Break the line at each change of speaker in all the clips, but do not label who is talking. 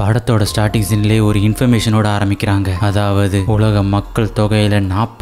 படத்தோட ஸ்டார்டிங் சீன்லயே ஒரு இன்ஃபர்மேஷனோட ஆரம்பிக்கிறாங்க. அதாவது உலக மக்கள் தொகையில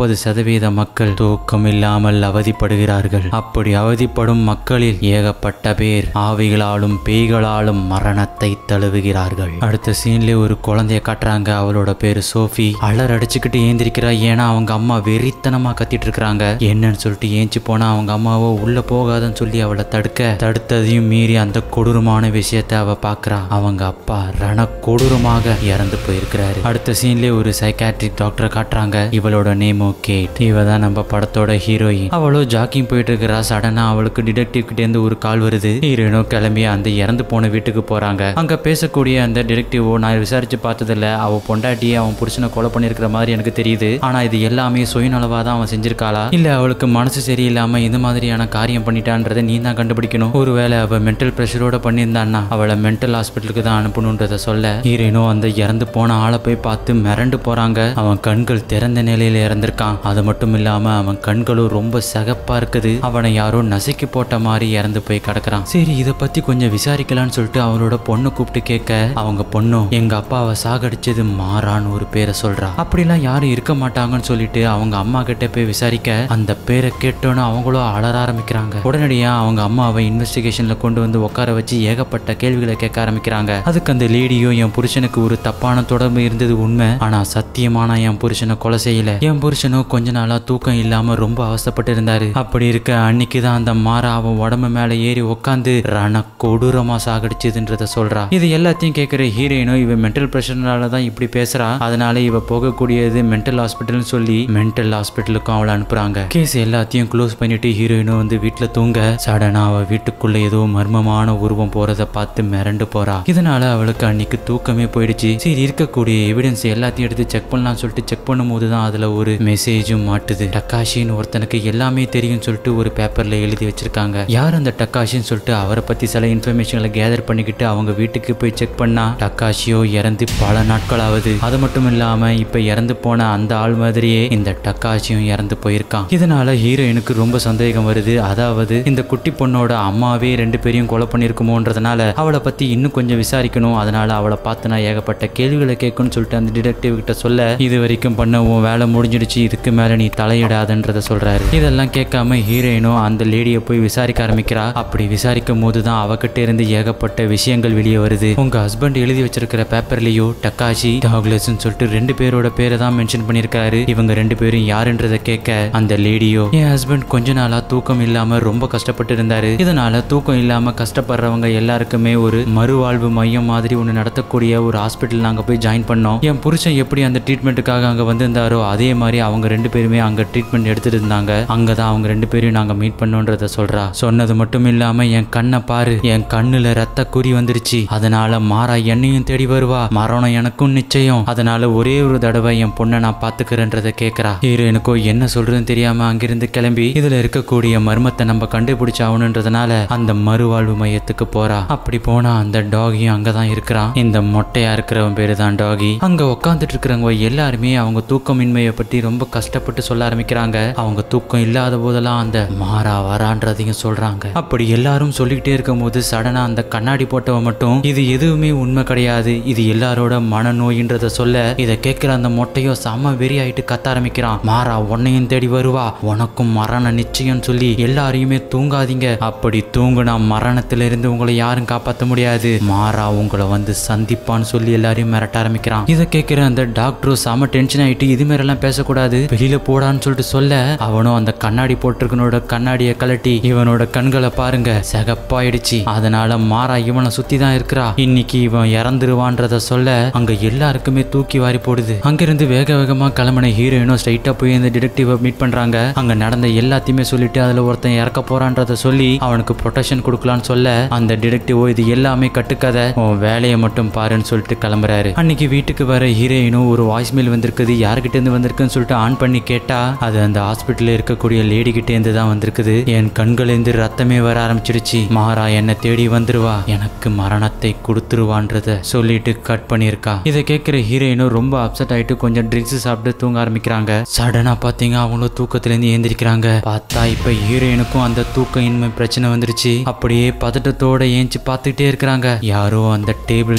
40% மக்கள் தூக்கம் இல்லாமல் அவதிப்படுகிறார்கள். அப்படி அவதிப்படும் மக்களில் ஏகப்பட்ட பேர் ஆவிகளாலும் பேய்களாலும் மரணத்தை தழுவுகிறார்கள். அடுத்த சீன்ல ஒரு குழந்தைய காட்டுறாங்க. அவளோட பேரு சோஃபி. அலர் அடிச்சுக்கிட்டு ஏந்திரிக்கிறா. ஏன்னா அவங்க அம்மா வெறித்தனமா கத்திட்டு இருக்காங்க. என்னன்னு சொல்லிட்டு ஏஞ்சி போனா அவங்க அம்மாவோ உள்ள போகாதன்னு சொல்லி அவளை தடுத்ததையும் மீறி அந்த கொடூரமான விஷயத்தை அவ பாக்குறா. அவங்க அப்பா ரண கொடூரமாக இறந்து போயிருக்கிறாரு. அடுத்த சீன்லயே ஒரு சைக்காட்ரிக் டாக்டரை காட்டுறாங்க. இவளோட நேமோ கேட். இவ தான் நம்ம படத்தோட ஹீரோயின். அவளோ ஜாக்கிங் போயிட்டு இருக்கிறா. சடனா அவளுக்கு டிடெக்டிவ் கிட்ட இருந்து ஒரு கால் வருது. ஹீரோயினோ கிளம்பி அந்த இறந்து போன வீட்டுக்கு போறாங்க. அங்க பேசக்கூடிய அந்த டிடெக்டிவோ நான் விசாரிச்சு பார்த்ததில்ல, அவ பொண்டாட்டியை அவன் புருஷனை கொலை பண்ணிருக்கிற மாதிரி எனக்கு தெரியுது. ஆனா இது எல்லாமே சுயநலவா தான் அவன் செஞ்சிருக்காளா, இல்ல அவளுக்கு மனசு சரியில்லாம இந்த மாதிரியான காரியம் பண்ணிட்டான்றதை நீ தான் கண்டுபிடிக்கணும். ஒருவேளை அவ மென்டல் பிரஷரோட பண்ணியிருந்தான்னா அவளை மென்டல் ஹாஸ்பிட்டலுக்கு தான் அனுப்பணும்ன்றத சொல்ல ஹீரோயினோ அந்த இறந்து போன ஆளை போய் பார்த்து மிரண்டு போறாங்க. அவன் கண்கள் திறந்த நிலையில இறந்திருக்கான். அது மட்டும் இல்லாம அவன் கண்களும் ரொம்ப சகப்பா இருக்குது. அவனை யாரோ நசுக்கி போட்ட மாதிரி இறந்து போய் கிடக்குறான். சரி இதை பத்தி கொஞ்சம் விசாரிக்கலான்னு சொல்லிட்டு அவளோட பொண்ணு கூப்பிட்டு கேட்க அவங்க பொண்ணும் எங்க அப்பாவை சாகடிச்சது மாறான்னு ஒரு பேரை சொல்றா. அப்படிலாம் யாரும் இருக்க மாட்டாங்கன்னு சொல்லிட்டு அவங்க அம்மா கிட்ட போய் விசாரிக்க அந்த பேரை கேட்டோன்னு அவங்களும் அலற ஆரம்பிக்கிறாங்க. உடனடியா அவங்க அம்மாவை இன்வெஸ்டிகேஷன்ல கொண்டு வந்து உட்கார வச்சு ஏகப்பட்ட கேள்விகளை கேட்க ஆரம்பிக்கிறாங்க. அதுக்கு அந்த லேடியும் என் புருஷனுக்கு ஒரு தப்பான தொடர்பு இருந்தது உண்மை, ஆனா சத்தியமான என் புருஷனை கொலை செய்யல. என் புருஷனும் கொஞ்ச நாளா தூக்கம் இல்லாம ரொம்ப அவசப்பட்டு இருந்தாரு. அப்படி இருக்க அன்னைக்குதான் அந்த மாறா அவன் உடம்பு மேல ஏறி உட்காந்து ரண கொடூரமா சாகடிச்சதுன்றத சொல்றா. இது எல்லாத்தையும் கேட்கிற ஹீரோயினோ இவ மென்டல் பிரஷர்னால தான் இப்படி பேசுறா, அதனால இவ போகக்கூடியது மென்டல் ஹாஸ்பிட்டல்னு சொல்லி மென்டல் ஹாஸ்பிட்டலுக்கும் அவளை அனுப்புறாங்க. கேஸ் எல்லாத்தையும் க்ளோஸ் பண்ணிட்டு ஹீரோயினோ வந்து வீட்டுல தூங்க சடனா அவ வீட்டுக்குள்ள ஏதோ மர்மமான உருவம் போறத பார்த்து மிரண்டு போறா. இதனால அவளுக்கு அன்னைக்கு தூக்கமே போயிடுச்சு. சரி இருக்கக்கூடிய எவிடன்ஸ் எல்லாத்தையும் எடுத்து செக் பண்ணலாம்னு சொல்லிட்டு செக் பண்ணும்போது தான் அதுல ஒரு மெசேஜும் மாட்டுது. டக்காஷின்னு ஒருத்தனுக்கு எல்லாமே தெரியும் சொல்லிட்டு ஒரு பேப்பர்ல எழுதி வச்சிருக்காங்க. யார் அந்த டக்காஷின்னு சொல்லிட்டு அவரை பத்தி சில இன்ஃபர்மேஷன்களை கேதர் பண்ணிக்கிட்டு அவங்க வீட்டுக்கு போய் செக் பண்ணா டக்காஷியோ இறந்து பல நாட்கள் ஆகுது. அது மட்டும் இல்லாம இப்ப இறந்து போன அந்த ஆள் மாதிரியே இந்த டக்காஷியும் இறந்து போயிருக்கான். இதனால ஹீரோயினுக்கு ரொம்ப சந்தேகம் வருது. அதாவது இந்த குட்டி பொண்ணோட அம்மாவே 2 பேரையும் கொலை பண்ணிருக்குமோன்றதுனால அவளை பத்தி இன்னும் கொஞ்சம் விசாரிக்கணும். அதனால அவளை பார்த்து நான் ஏகப்பட்ட கேள்விகளை கேட்கணும்னு சொல்லிட்டு அந்த டிடெக்டிவ் கிட்ட சொல்ல இது வரைக்கும் பண்ண உன் வேலை முடிஞ்சிடுச்சு, இதுக்கு மேல நீ தலையிடாதன்றத சொல்றாரு. இதெல்லாம் கேட்காம ஹீரோயினோ அந்த லேடியை போய் விசாரிக்க ஆரம்பிக்கிறா. அப்படி விசாரிக்கும் போதுதான் அவகிட்ட இருந்து ஏகப்பட்ட விஷயங்கள் வெளியே வருது. உங்க ஹஸ்பண்ட் எழுதி வச்சிருக்கிற பேப்பர்லயோ டக்காஷி டாக்லஸ் சொல்லிட்டு 2 பேரோட பேரை தான் மென்ஷன் பண்ணிருக்காரு. இவங்க 2 பேரும் யாருன்றத கேட்க அந்த லேடியோ என் ஹஸ்பண்ட் கொஞ்ச நாளா தூக்கம் இல்லாம ரொம்ப கஷ்டப்பட்டு இருந்தாரு. இதனால தூக்கம் இல்லாம கஷ்டப்படுறவங்க எல்லாருக்குமே ஒரு மறுவாழ்வு மையம் மாதிரி ஒண்ணு நடத்தக்கூடிய ஒரு ஹாஸ்பிட்டல் நாங்க போய் ஜாயின் பண்ணோம். என் புருஷன் எப்படி அந்த ட்ரீட்மெண்ட்டுக்காக அங்க வந்திருந்தாரோ அதே மாதிரி அவங்க 2 பேருமே அங்க ட்ரீட்மெண்ட் எடுத்துட்டு இருந்தாங்க. அங்கதான் அவங்க 2 பேரையும் நாங்க மீட் பண்ணோன்றத சொல்றா. சொன்னது மட்டும் இல்லாம என் கண்ணை பாரு, என் கண்ணுல ரத்த குறி வந்துருச்சு. அதனால மாறா என்னையும் தேடி வருவா, மரணம் எனக்கும் நிச்சயம். அதனால ஒரே ஒரு தடவை என் பொண்ணை நான் பாத்துக்கிறேன்றத கேட்கறா. ஹீரோயினுக்கோ என்ன சொல்றதுன்னு தெரியாம அங்கிருந்து கிளம்பி இதுல இருக்கக்கூடிய மர்மத்தை நம்ம கண்டுபிடிச்சாகணுன்றதுனால அந்த மறுவாழ்வு மையத்துக்கு போறா. அப்படி போனா அந்த டாகியும் அங்கதான் இருக்கிறான். இந்த மொட்டையா இருக்கிறவன் பேரு தான் டாகி. அங்க உட்காந்துட்டு இருக்கிறவங்க எல்லாருமே அவங்க தூக்கமின்மையை பற்றி ரொம்ப கஷ்டப்பட்டு சொல்ல ஆரம்பிக்கிறாங்க. அவங்க தூக்கம் இல்லாத போதெல்லாம் அந்த மாறா வரான்றதையும் சொல்றாங்க. அப்படி எல்லாரும் சொல்லிக்கிட்டே இருக்கும் போது சடனா அந்த கண்ணாடி போட்டவன் மட்டும் இது எதுவுமே உண்மை கிடையாது, இது எல்லாரோட மனநோயின்றத சொல்ல இதை கேட்கிற அந்த மொட்டையோ செம வெறி ஆயிட்டு கத்த ஆரம்பிக்கிறான். மாறா உன்னையும் தேடி வருவா, உனக்கும் மரண நிச்சயம் சொல்லி எல்லாரையுமே தூங்காதீங்க, அப்படி தூங்குனா மரணத்திலிருந்து உங்களை யாரும் காப்பாற்ற முடியாது, மாறா உங்களை வந்து சந்திப்பான்னு சொல்லி எல்லாரையும் மிரட்ட ஆரம்பிக்கிறான். இதை கேட்கிற அந்த டாக்டரும் செம டென்ஷன் ஆயிட்டு இது மாதிரி எல்லாம் பேசக்கூடாது, வெளியில போடான்னு சொல்லிட்டு சொல்ல அவனும் அந்த கண்ணாடி போட்டிருக்கனோட கண்ணாடியை கலட்டி இவனோட கண்களை பாருங்க சிகப்பாயிடுச்சு. அதனால மாறா இவனை சுத்தி தான் இருக்கிறா, இன்னைக்கு இவன் இறந்துருவான்றத சொல்ல அங்க எல்லாருக்குமே தூக்கி வாரி போடுது. அங்கிருந்து வேக வேகமா கிளம்பின ஹீரோயினும் ஸ்ட்ரைட்டா போய் இந்த டிடெக்டிவ் மீட் பண்றாங்க. அங்க நடந்த எல்லாத்தையுமே சொல்லிட்டு அதுல ஒருத்தன் இறக்க போறான்றத சொல்லி அவனுக்கு ப்ரொடெக்ஷன் கொடுக்கலான்னு சொல்ல அந்த டிடெக்டிவோ இது எல்லாமே கட்டுக்கதை, உன் வேலையை மட்டும் பாருன்னு சொல்லிட்டு கிளம்புறாரு. அன்னைக்கு வீட்டுக்கு வர ஹீரோயினும் ஒரு வாய்ஸ் மெயில் வந்திருக்குது, யாருகிட்ட இருந்து வந்திருக்குன்னு சொல்லிட்டு ஆன் பண்ணி கேட்டா அது அந்த ஹாஸ்பிட்டல்ல இருக்கக்கூடிய லேடி கிட்ட இருந்து தான் வந்திருக்குது. என் கண்களிலிருந்து ரத்தமே வர ஆரம்பிச்சிருச்சு, மாறா என்ன தேடி வந்துருவா, எனக்கு மரணத்தை கொடுத்துருவான்றத சொல்லிட்டு கட் பண்ணிருக்கா. இதை கேட்கிற ஹீரோயினும் ரொம்ப அப்செட் ஆயிட்டு கொஞ்சம் ட்ரிங்க்ஸ் சாப்பிட்டு தூங்க ஆரம்பிக்கிறாங்க. சடனா பாத்தீங்க அவங்களும் தூக்கத்துல இருந்து ஏந்திரிக்கிறாங்க. பார்த்தா இப்ப ஹீரோயினுக்கும் அந்த தூக்க இன்மை பிரச்சனை வந்துருச்சு. அப்படியே பதட்டத்தோட ஏஞ்சி பார்த்துட்டே இருக்கிறாங்க. யாரோ அந்த டேபிள்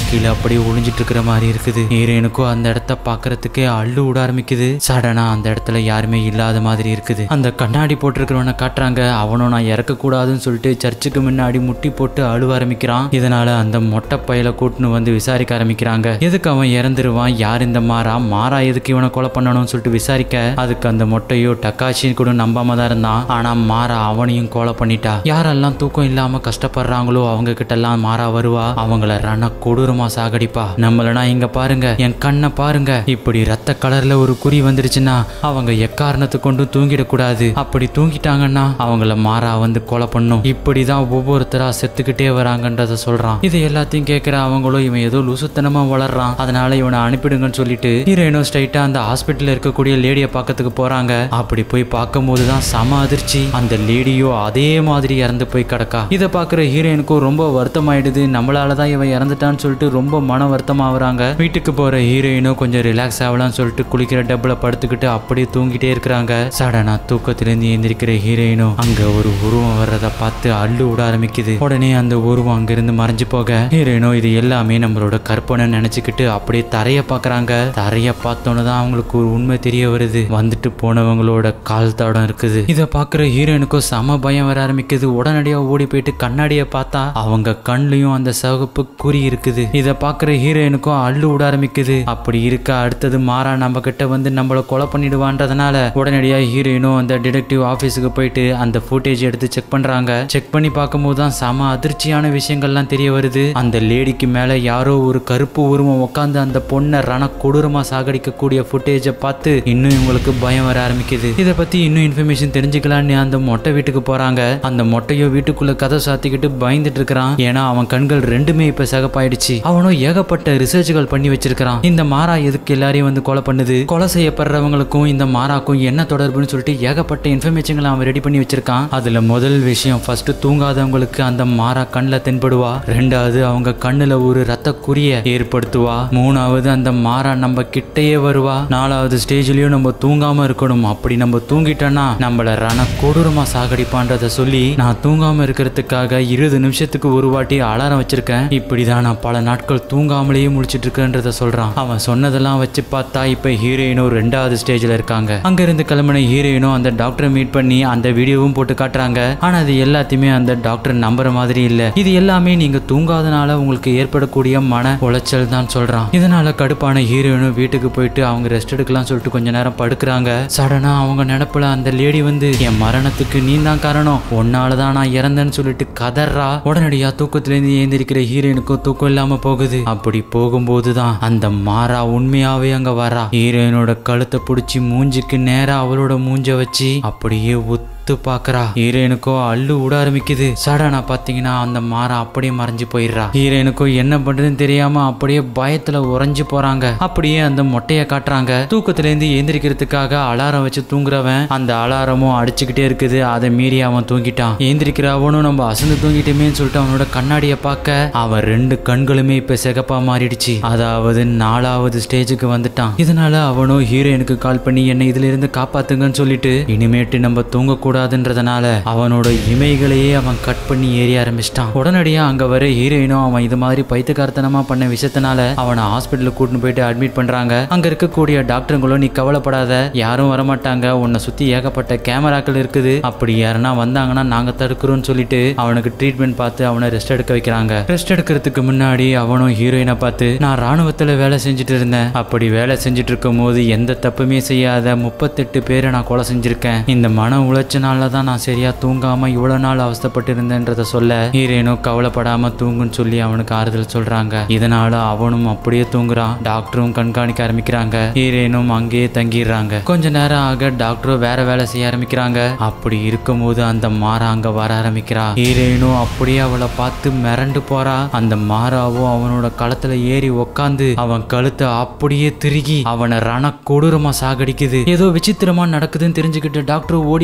கீழே அப்படியே ஒளிஞ்சிட்டு இருக்கிற மாதிரி இருக்குது. ஹீரோயினுக்கும் அந்த இடத்த பாக்குறதுக்கே அள்ளு விட ஆரம்பிக்குது. சடனா அந்த இடத்துல யாருமே இல்லாத மாதிரி இருக்குது. அந்த கண்ணாடி போட்டிருக்கிறவனை காட்டுறாங்க. அவனும் நான் இறக்க கூடாதுன்னு சொல்லிட்டு சர்ச்சுக்கு முன்னாடி முட்டி போட்டு அழுவ ஆரம்பிக்கிறான். இதனால அந்த மொட்டை பையில கூட்டுன்னு வந்து விசாரிக்க ஆரம்பிக்கிறாங்க. எதுக்கு அவன் இறந்துருவான், யார் இந்த மாறா எதுக்கு இவனை கொலை பண்ணணும்னு சொல்லிட்டு விசாரிக்க அதுக்கு அந்த மொட்டையோ டக்காஷி கூட நம்பாம தான் இருந்தான். ஆனா மாறா அவனையும் கொலை பண்ணிட்டா. யாரெல்லாம் தூக்கம் இல்லாம கஷ்டப்படுறாங்களோ அவங்க கிட்ட எல்லாம் மாறா வருவா. அவங்கள ரண கொடூரமா சாகடிப்பா. நம்மளனா இங்க பாருங்க, என் கண்ணை பாருங்க, இப்படி ரத்த கலர்ல ஒரு குறி வந்துருச்சுன்னா அவங்க எக்காரணத்தை கொண்டு தூங்கிடக்கூடாது. அப்படி தூங்கிட்டாங்கன்னா அவங்கள மாறா வந்து கொலை பண்ணும். இப்படிதான் ஒவ்வொருத்தரா செத்துக்கிட்டே வராங்கன்றத சொல்றான். இது எல்லாத்தையும் கேட்கிற அவங்களும் இவன் ஏதோ லூசுத்தனமா வளர்றான், அதனால இவனை அனுப்பிடுங்கன்னு சொல்லிட்டு ஹீரோயினும் ஸ்ட்ரைட்டா அந்த ஹாஸ்பிட்டல்ல இருக்கக்கூடிய லேடியை பார்க்கறதுக்கு போறாங்க. அப்படி போய் பார்க்கும் போதுதான் சம அதிர்ச்சி. அந்த லேடியோ அதே மாதிரி இறந்து போய் கிடக்கா. இதை பாக்குற ஹீரோயினுக்கும் ரொம்ப வருத்தம் ஆயிடுது. நம்மளாலதான் இவன் இறந்துட்டான்னு சொல்லிட்டு ரொம்ப மன வருத்தமா ஆகுறாங்க. வீட்டுக்கு போற ஹீரோயினும் கொஞ்சம் ரிலாக்ஸ் ஆகலாம்னு சொல்லிட்டு குளிக்கிற டப்புல படுத்துக்கிட்டு அப்படியே தூங்கிட்டே இருக்கிறாங்க. சடனா தூக்கத்திலிருந்து எந்திரிக்கிற ஹீரோயினும் அங்க ஒரு உருவம் வர்றத பார்த்து அள்ளு விட ஆரம்பிக்குது. உடனே அந்த உருவம் அங்கிருந்து மறைஞ்சு போக ஹீரோயினோ இது எல்லாமே நம்மளோட கற்பனை நினைச்சுக்கிட்டு அப்படியே தரைய பாக்குறாங்க. தரைய பார்த்தோன்னு தான் அவங்களுக்கு ஒரு உண்மை தெரிய வருது. வந்துட்டு போனவங்களோட கால் தடம் இருக்குது. இதை பாக்குற ஹீரோயினுக்கும் சம பயம் வர ஆரம்பிக்குது. உடனடியா ஓடி போயிட்டு கண்ணாடியை பார்த்தா அவங்க கண்லயும் அந்த சிவப்பு குறி இருக்குது. இதை பாக்குற ஹீரோயினுக்கும் அள்ளு விட ஆரம்பிக்குது. அப்படி இருக்க அடுத்தது மாறா நம்ம கிட்ட வந்து நம்மள கொலை பண்ணிடுவான்றதுனால உடனடியா ஹீரோயினும் அந்த டிடெக்டிவ் ஆபீஸுக்கு போயிட்டு அந்த ஃபுட்டேஜ் எடுத்து செக் பண்றாங்க. செக் பண்ணி பார்க்கும்போது தான் சம அதிர்ச்சியான விஷயங்கள்லாம் தெரிய வருது. அந்த லேடிக்கு மேல யாரோ ஒரு கருப்பு உருவம் உட்காந்து அந்த பொண்ணை ரண கொடூரமா சாகடிக்க கூடிய ஃபுட்டேஜை பார்த்து இன்னும் இவங்களுக்கு பயம் வர ஆரம்பிக்குது. இதை பத்தி இன்னும் இன்ஃபர்மேஷன் தெரிஞ்சுக்கலான்னு அந்த மொட்டை வீட்டுக்கு போறாங்க. அந்த மொட்டையோ வீட்டுக்குள்ள கதை சாத்திக்கிட்டு பயந்துட்டு இருக்கிறான். ஏன்னா அவன் கண்கள் ரெண்டுமே இப்ப சகப்பாயிடுச்சு. அவனும் ஏகப்பட்ட ரிசர்ச்கள் பண்ணி வச்சிருக்கான். இந்த மாறா எதுக்கு எல்லாரையும் வந்து கொலை பண்ணுது, கொலை செய்யப்படுறவங்களுக்கும் இந்த மாறாக்கும் என்ன தொடர்புன்னு சொல்லிட்டு ஏகப்பட்ட இன்ஃபர்மேஷன்களை அவன் ரெடி பண்ணி வச்சிருக்கான். அதுல முதல் விஷயம் ஃபர்ஸ்ட் தூங்காதவங்களுக்கு அந்த மாறா கண்ணுல தென்படுவா. ரெண்டாவது அவங்க கண்ணுல ஒரு ரத்த குறிய ஏற்படுத்துவா. மூணாவது அந்த மாறா நம்ம கிட்டையே வருவா. நாலாவது ஸ்டேஜ்லயும் நம்ம தூங்காம இருக்கணும். அப்படி நம்ம தூங்கிட்டோம்னா நம்மள ரண கொடூரமா சாகடிப்பான்றத சொல்லி நான் தூங்காம இருக்கிறதுக்காக 20 நிமிஷத்துக்கு ஒரு வாட்டி அலாரம் வச்சிருக்கேன். இப்படிதான் நான் பல நாட்கள் தூங்காமலேயே முடிச்சிட்டு இருக்கேன்றத சொல்றான். அவன் சொன்னதெல்லாம் வச்சு பார்த்தா இப்ப ஹீரோயினும் 2வது ஸ்டேஜ்ல இருக்காங்க. அங்க இருந்து கிளம்பின ஹீரோயினும் அந்த டாக்டரை மீட் பண்ணி அந்த வீடியோவும் போட்டு காட்டுறாங்க. ஆனா அது எல்லாத்தையுமே அந்த டாக்டர் நம்புற மாதிரி இல்ல. இது எல்லாமே நீங்க தூங்காதனால உங்களுக்கு ஏற்படக்கூடிய மன உளைச்சல் தான் சொல்றான். இதனால கடுப்பான ஹீரோயினும் வீட்டுக்கு போயிட்டு அவங்க ரெஸ்ட் எடுக்கலாம் சொல்லிட்டு கொஞ்ச நேரம் படுக்கிறாங்க. சடனா அவங்க நினைப்புல அந்த லேடி வந்து என் மரணத்துக்கு நீ தான் காரணம், உன்னாலதான் நான் இறந்தேன்னு சொல்லிட்டு கதறா. உடனடியா தூக்கத்திலிருந்து ஏந்திருக்கிற ஹீரோயினுக்கும் தூக்கம் இல்லாம போகுது. அப்படி போகும்போதுதான் அந்த மாறா உண்மையாவே அங்க வரா. ஹீரோயினோட கழுத்தை பிடிச்சி மூஞ்சிக்கு நேரா அவளோட மூஞ்ச வச்சு அப்படியே பாக்குறா. ஹீரோயினுக்கோ அள்ளு விட ஆரம்பிக்குது. சடனா பாத்தீங்கன்னா அந்த மாறா அப்படியே மறைஞ்சு போயிடுறா. ஹீரோயினுக்கோ என்ன பண்றதுன்னு தெரியாம அப்படியே பயத்துல உறைஞ்சு போறாங்க. அப்படியே அந்த மொட்டைய காட்டுறாங்க. தூக்கத்துல இருந்து எந்திரிக்கிறதுக்காக அலாரம் வச்சு தூங்குறவன் அந்த அலாரமும் அடிச்சுக்கிட்டே இருக்குது. அதை மீறி அவன் தூங்கிட்டான். எந்திரிக்கிற அவனும் நம்ம அசந்து தூங்கிட்டேமேன்னு சொல்லிட்டு அவனோட கண்ணாடியை பார்க்க அவன் 2 கண்களுமே இப்ப சிகப்பா மாறிடுச்சு. அதாவது 4வது ஸ்டேஜுக்கு வந்துட்டான். இதனால அவனும் ஹீரோயினுக்கு கால் பண்ணி என்னை இதுல இருந்து காப்பாத்துங்கன்னு சொல்லிட்டு இனிமேட்டு நம்ம தூங்க கூடாதுன்றதுனால அவனோட இமைகளையே அவன் கட் பண்ணி ஏறி ஆரம்பிச்சிட்டான். உடனடியா அங்க வர ஹீரோயினும் அவன் இது மாதிரி பைத்தியக்காரத்தனமா பண்ண விஷயத்தினால அவனை ஹாஸ்பிட்டலுக்கு கூட்டிட்டு போயிட்டு அட்மிட் பண்றாங்க. அங்க இருக்கக்கூடிய டாக்டருங்களும் நீ கவலைப்படாத, யாரும் வரமாட்டாங்க, உன்னை சுத்தி ஏகப்பட்ட கேமராக்கள் இருக்குது, அப்படி யாருன்னா வந்தாங்கன்னா நாங்க தடுக்கிறோம்னு சொல்லிட்டு அவனுக்கு ட்ரீட்மெண்ட் பார்த்து அவனை ரெஸ்ட் எடுக்க வைக்கிறாங்க. ரெஸ்ட் எடுக்கிறதுக்கு முன்னாடி அவனும் ஹீரோயினை பார்த்து நான் ராணுவத்துல வேலை செஞ்சுட்டு இருந்தேன், அப்படி வேலை செஞ்சுட்டு இருக்கும் போது எந்த தப்புமே செய்யாத 38 பேரை நான் கொலை செஞ்சிருக்கேன். இந்த மன உளைச்சல் தான் நான் சரியா தூங்காம இவ்வளவு நாள் அவஸ்தப்பட்டு இருந்தேன்றத சொல்ல ஹீரோயினோ கவலைப்படாம தூங்குன்னு சொல்லி அவனுக்கு ஆறுதல் சொல்றாங்க. இதனால அவனும் அப்படியே தூங்குறான். டாக்டரும் கண்காணிக்க ஆரம்பிக்கிறாங்க. ஹீரோயினும் அங்கேயே தங்கிடுறாங்க. கொஞ்ச நேரம் ஆக டாக்டரும் வேற வேலை செய்ய ஆரம்பிக்கிறாங்க. அப்படி இருக்கும் போது அந்த மாறா அங்க வர ஆரம்பிக்கிறா. ஹீரோயினும் அப்படியே அவளை பார்த்து மிரண்டு போறா. அந்த மாறாவும் அவனோட களத்துல ஏறி உக்காந்து அவன் கழுத்தை அப்படியே திருகி அவனை ரண கொடூரமா சாகடிக்குது. ஏதோ விசித்திரமா நடக்குதுன்னு தெரிஞ்சுக்கிட்டு டாக்டர் ஓடி வந்து அவன்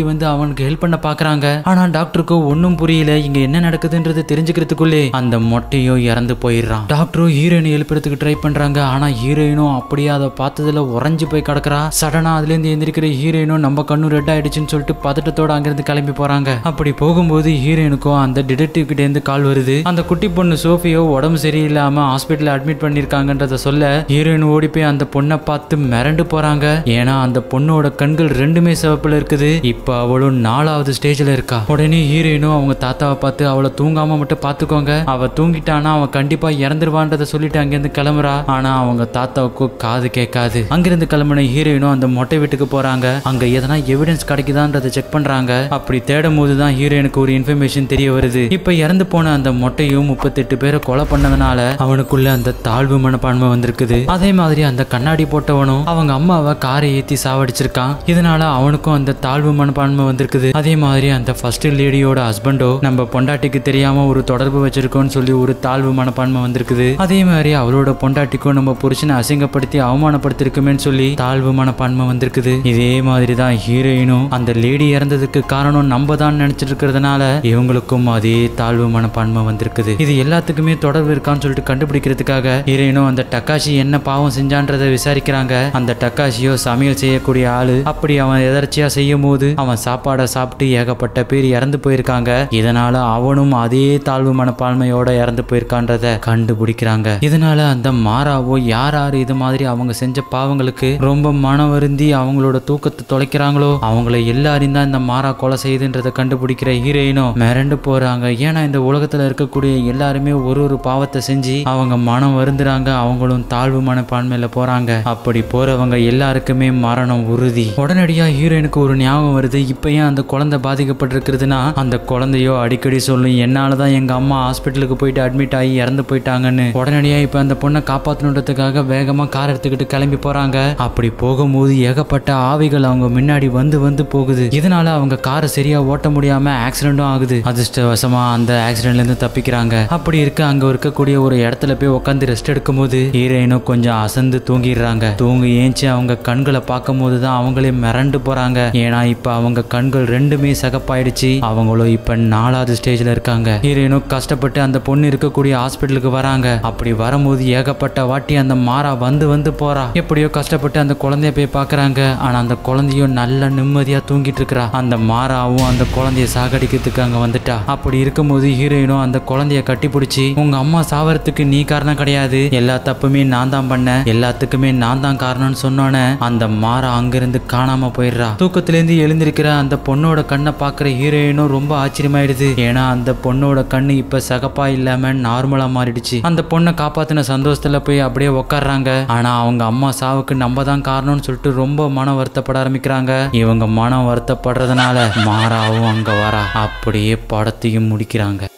அவனுக்கு ஹெல்ப் பண்ண பாக்குறாங்க. ஆனா டாக்டருக்கு ஒன்னும் புரியல. இங்க என்ன நடக்குதுன்றது தெரிஞ்சுக்கிறதுக்குள்ளே அந்த மொட்டையும் இறந்து போயிடுறான். டாக்டரும் ஹீரோயினை எழுப்புறதுக்கு ட்ரை பண்றாங்க. ஆனா ஹீரோயினும் அப்படியே அதை பார்த்ததுல உறைஞ்சு போய் கிடக்குறா. சடனா அதுல இருந்து எந்திரிக்கிற ஹீரோயினும் நம்ம கண்ணு ரெட் ஆயிடுச்சுன்னு சொல்லிட்டு பதட்டத்தோட அங்கிருந்து கிளம்பி போறாங்க. அப்படி போகும்போது ஹீரோயினுக்கும் அந்த டிடெக்டிவ் கிட்ட இருந்து கால் வருது. அந்த குட்டி பொண்ணு சோஃபியோ உடம்பு சரியில்லாம ஹாஸ்பிட்டல் அட்மிட் பண்ணிருக்காங்கன்றத சொல்ல ஹீரோயின் ஓடி போய் அந்த பொண்ணை பார்த்து மிரண்டு போறாங்க. ஏன்னா அந்த பொண்ணோட கண்கள் ரெண்டுமே சிவப்புல இருக்குது. இப்ப அவளும் 4வது ஸ்டேஜ்ல இருக்கா. உடனே ஹீரோயினும் அவங்க தாத்தாவை பார்த்து அவளை தூங்காம மட்டும் பாத்துக்கோங்க, அவ தூங்கிட்டானா அவன் கண்டிப்பா இறந்துருவான்றத சொல்லிட்டு அங்கிருந்து கிளம்புறா. ஆனா அவங்க தாத்தாவுக்கு காது கேட்காது. அங்கிருந்து கிளம்பின ஹீரோயினும் அந்த மொட்டை வீட்டுக்கு போறாங்க. அங்க எதனா எவிடன்ஸ் கிடைக்குதான்றத செக் பண்றாங்க. அப்படி தேடும் போதுதான் ஹீரோயினுக்கு ஒரு இன்ஃபர்மேஷன் தெரிய வருது. இப்ப இறந்து போன அந்த மொட்டையும் 38 பேரை கொலை பண்ணதுனால அவனுக்குள்ள அந்த தாழ்வு மனப்பான்மை வந்திருக்குது. அதே மாதிரி அந்த கண்ணாடி போட்டவனும் அவங்க அம்மாவை காரை ஏத்தி சாவடிச்சிருக்கான். இதனால அவனுக்கும் அந்த தாழ்வு மனப்பான்மை வந்திருக்குது. அதே மாதிரி அந்த ஃபர்ஸ்ட் லேடியோட ஹஸ்பண்டோ நம்ம பொண்டாட்டிக்கு தெரியாம ஒரு தொடர்பு வச்சிருக்கோம்னு சொல்லி ஒரு தாழ்வு மனப்பான்மை வந்திருக்குது. அதே மாதிரி அவளோட பொண்டாட்டிக்கும் நம்ம புருஷனை அசிங்கப்படுத்தி அவமானப்படுத்திருக்குமேன்னு சொல்லி தாழ்வு மனப்பான்மை வந்திருக்குது. இதே மாதிரி தான் ஹீரோயினும் அந்த லேடி இறந்ததுக்கு காரணம் நம்ம தான் நினைச்சிட்டு இருக்கிறதுனால இவங்களுக்கும் அதே தாழ்வு மனப்பான்மை வந்திருக்குது. இது எல்லாத்துக்குமே தொடர்பு இருக்கான்னு சொல்லிட்டு கண்டுபிடிக்கிறதுக்காக ஹீரோயினும் அந்த டக்காஷி என்ன பாவம் செஞ்சான்றதை விசாரிக்கிறாங்க. அந்த டக்காஷியோ சமையல் செய்யக்கூடிய ஆளு. அப்படி அவன் எதர்ச்சியா செய்யும் போது அவன் சாப்பாடை சாப்பிட்டு ஏகப்பட்ட பேர் இறந்து போயிருக்காங்க. இதனால அவனும் அதே தாழ்வு மனப்பான்மையோட இறந்து போயிருக்கான்றத கண்டுபிடிக்கிறாங்க. இதனால அந்த மாராவோ யார் இது மாதிரி அவங்க செஞ்ச பாவங்களுக்கு ரொம்ப மன வருந்தி அவங்களோட தூக்கத்தை தொலைக்கிறாங்களோ அவங்கள எல்லாரையும் தான் இந்த மாரா கொலை செய்யுதுன்றதை கண்டுபிடிக்கிற ஹீரோயினும் மிரண்டு போறாங்க. ஏன்னா இந்த உலகத்துல இருக்கக்கூடிய எல்லாருமே ஒரு பாவத்தை செஞ்சு அவங்க மனம் வருந்துறாங்க. அவங்களும் தாழ்வு மனப்பான்மையில போறாங்க. அப்படி போறவங்க எல்லாருக்குமே மரணம் உறுதி. உடனடியா ஹீரோயினுக்கு ஒரு ஞாபகம் வருது. இப்ப ஏன் அந்த குழந்தை பாதிக்கப்பட்டிருக்கிறதுனா அந்த குழந்தையோ அடிக்கடி சொல்லும் என்னாலதான் எங்க அம்மா ஹாஸ்பிட்டலுக்கு போயிட்டு அட்மிட் ஆகி இறந்து போயிட்டாங்கன்னு. உடனடியா இப்ப அந்த பொண்ணை காப்பாற்றணுன்றதுக்காக வேகமா கார் எடுத்துக்கிட்டு கிளம்பி போறாங்க. அப்படி போகும்போது ஏகப்பட்ட ஆவிகள் அவங்க முன்னாடி வந்து போகுது. இதனால அவங்க காரை சரியா ஓட்ட முடியாம ஆக்சிடென்டும் ஆகுது. அதிர்ஷ்டவசமா அந்த ஆக்சிடென்ட்ல இருந்து தப்பிக்கிறாங்க. அப்படி இருக்க அங்க இருக்கக்கூடிய ஒரு இடத்துல போய் உட்காந்து ரெஸ்ட் எடுக்கும் போது ஹீரோயினும் கொஞ்சம் அசந்து தூங்கிடுறாங்க. தூங்கி ஏஞ்சி அவங்க கண்களை பார்க்கும் போதுதான் அவங்களே மிரண்டு போறாங்க. ஏன்னா இப்ப அவங்க கண்கள் ரெண்டுமே சகப்பாயிடுச்சு. அவங்களும் இப்ப 4வது ஸ்டேஜ்ல இருக்காங்க. ஹீரோயினும் கஷ்டப்பட்டு அந்த பொண்ணு இருக்கக்கூடிய ஹாஸ்பிட்டலுக்கு வராங்க. அப்படி வரும்போது ஏகப்பட்ட வாட்டி அந்த மாரா வந்து போறா. எப்படியோ கஷ்டப்பட்டு அந்த குழந்தைய போய் பாக்குறாங்க. ஆனா அந்த குழந்தையும் நல்ல நிம்மதியா தூங்கிட்டு இருக்கா. அந்த மாராவும் அந்த குழந்தைய சாகடிக்கிறதுக்கு அங்க வந்துட்டா. அப்படி இருக்கும்போது ஹீரோயினும் அந்த குழந்தைய கட்டி பிடிச்சி உங்க அம்மா சாவறதுக்கு நீ காரணம் கிடையாது, எல்லா தப்புமே நான் தான் பண்ண, எல்லாத்துக்குமே நான் தான் காரணம்னு சொன்னோன்னே அந்த மாரா அங்கிருந்து காணாம போயிடுறா. தூக்கத்திலேருந்து எழுந்திருக்கிற அந்த பொண்ணோட கண்ணை பாக்குற ஹீரோயினும் ரொம்ப ஆச்சரியமாயிடுது. ஏன்னா அந்த பொண்ணோட கண்ணு இப்ப சகப்பா இல்லாம நார்மலா மாறிடுச்சு. அந்த பொண்ணை காப்பாத்தின சந்தோஷத்துல போய் அப்படியே உட்காடுறாங்க. ஆனா அவங்க அம்மா சாவுக்கு நம்ம தான் காரணம்னு சொல்லிட்டு ரொம்ப மன வருத்தப்பட ஆரம்பிக்கிறாங்க. இவங்க மனம் வருத்தப்படுறதுனால மாராவும் அங்க வரா. அப்படியே படத்தையும் முடிக்கிறாங்க.